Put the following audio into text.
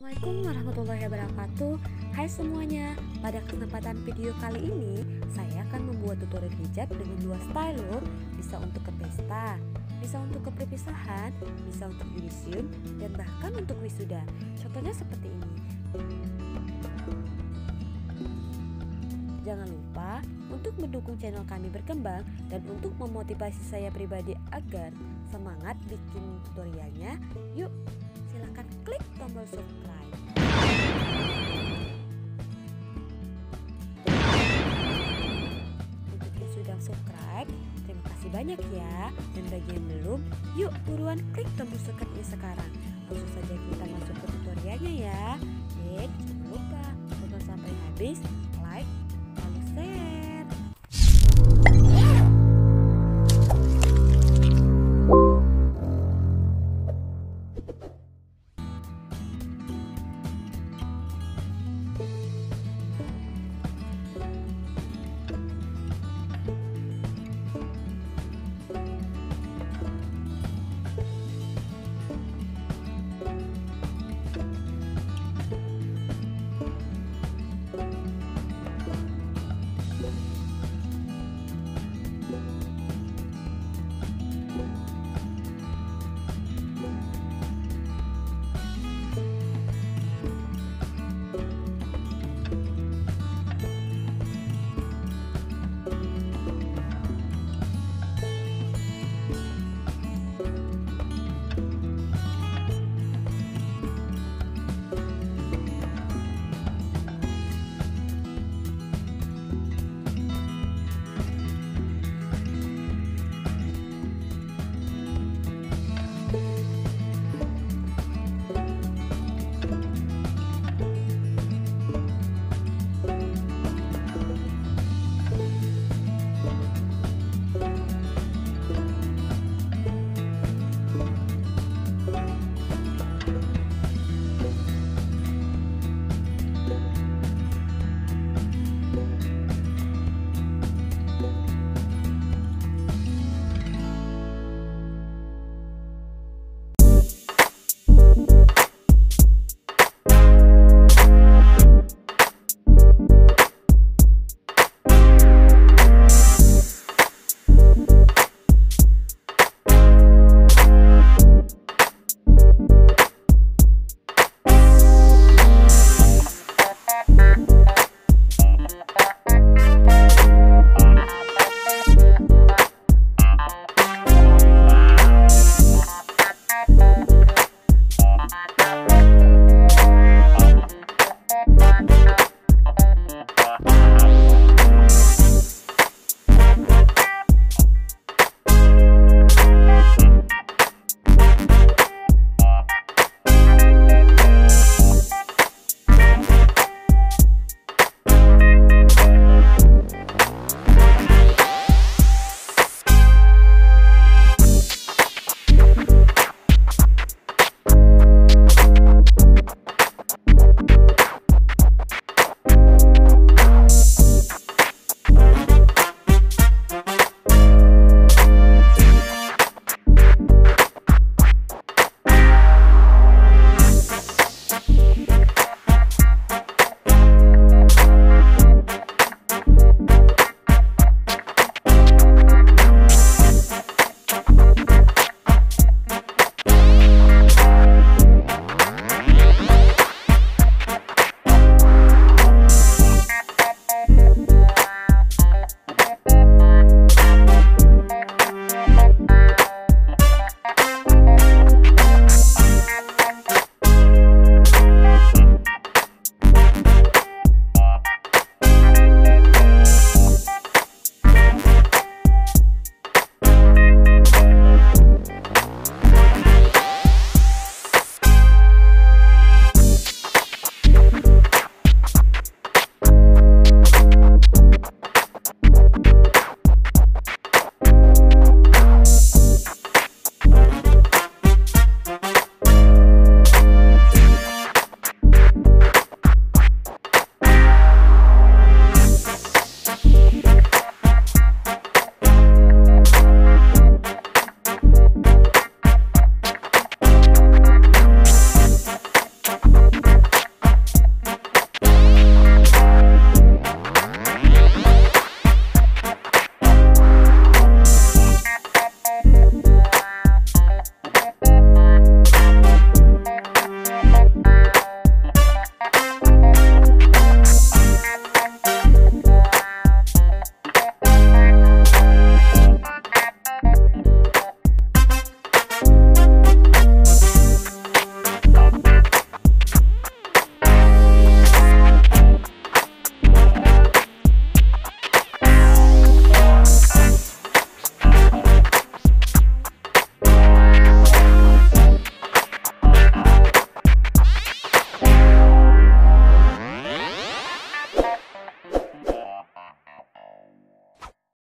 Assalamualaikum warahmatullahi wabarakatuh. Hai semuanya, pada kesempatan video kali ini saya akan membuat tutorial hijab dengan dua style loh. Bisa untuk ke pesta, bisa untuk ke perpisahan, bisa untuk yudisium, dan bahkan untuk wisuda. Contohnya seperti ini. Jangan lupa untuk mendukung channel kami berkembang dan untuk memotivasi saya pribadi agar semangat bikin tutorialnya. Yuk, silahkan klik tombol subscribe. Untuk yang sudah subscribe, terima kasih banyak ya. Dan bagi yang belum, yuk buruan klik tombol subscribe sekarang. Langsung saja kita masuk ke tutorialnya ya. Jangan lupa tonton sampai habis